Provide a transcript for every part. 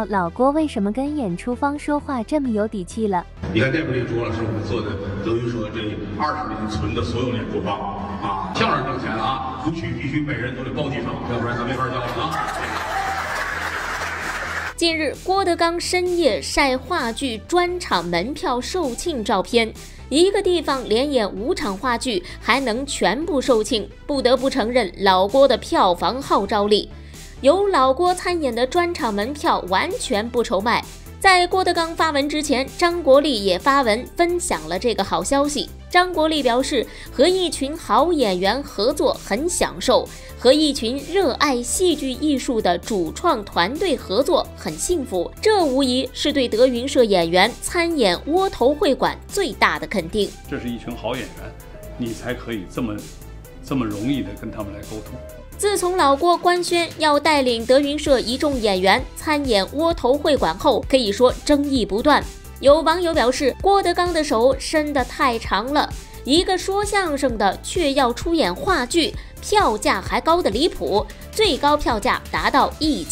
老郭为什么跟演出方说话这么有底气了。 你看这边这桌子是我们做的德云社这20年存的所有演出方啊，相声挣钱了啊，不去必须每人都得包几场，要不然咱没法交了啊。 近日，郭德纲深夜晒话剧专场门票售罄照片，一个地方连演5场话剧还能全部售罄，不得不承认老郭的票房号召力。有老郭参演的专场门票完全不愁卖。在郭德纲发文之前，张国立也发文分享了这个好消息。张国立表示，和一群好演员合作很享受，和一群热爱戏剧艺术的主创团队合作很幸福，这无疑是对德云社演员参演窝头会馆最大的肯定。 这是一群好演员，你才可以这么容易的跟他们来沟通。 自从老郭官宣要带领德云社一众演员参演窝头会馆后，可以说争议不断。有网友表示，郭德纲的手伸得太长了，一个说相声的却要出演话剧，票价还高得离谱，最高票价达到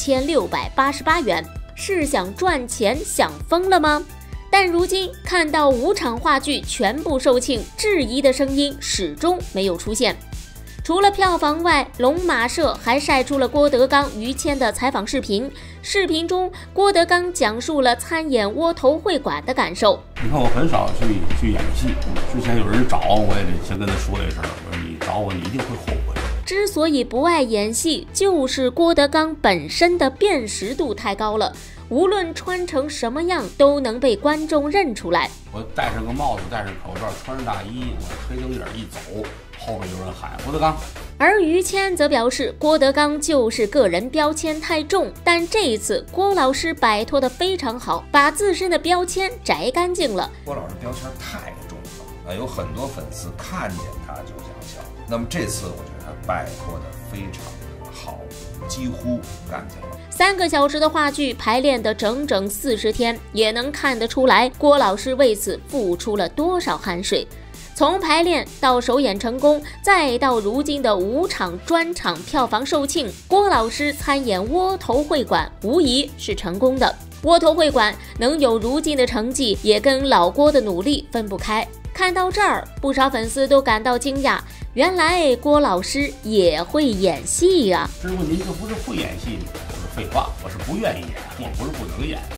1688元，是想赚钱想疯了吗？但如今看到5场话剧全部售罄，质疑的声音始终没有出现。除了票房外，龙马社还晒出了郭德纲、于谦的采访视频。视频中，郭德纲讲述了参演窝头会馆的感受。 你看，我很少去演戏，之前有人找我，也得先跟他说这事儿。我说你找我，你一定会后悔。 之所以不爱演戏，就是郭德纲本身的辨识度太高了，无论穿成什么样，都能被观众认出来。 我戴上个帽子，戴上口罩，穿上大衣，我黑灯影一走，后面有人喊郭德纲。 而于谦则表示，郭德纲就是个人标签太重，但这一次郭老师摆脱得非常好，把自身的标签摘干净了。 郭老师标签太重了，有很多粉丝看见他就想笑。那么这次我觉得他摆脱得非常好，几乎干净了。 3个小时的话剧排练的整整40天，也能看得出来郭老师为此付出了多少汗水。从排练到首演成功，再到如今的5场专场票房售罄，郭老师参演窝头会馆无疑是成功的。窝头会馆能有如今的成绩，也跟老郭的努力分不开。看到这儿，不少粉丝都感到惊讶，原来郭老师也会演戏啊！ 师傅，您这不是会演戏吗？我说废话，我是不愿意演，我不是不能演。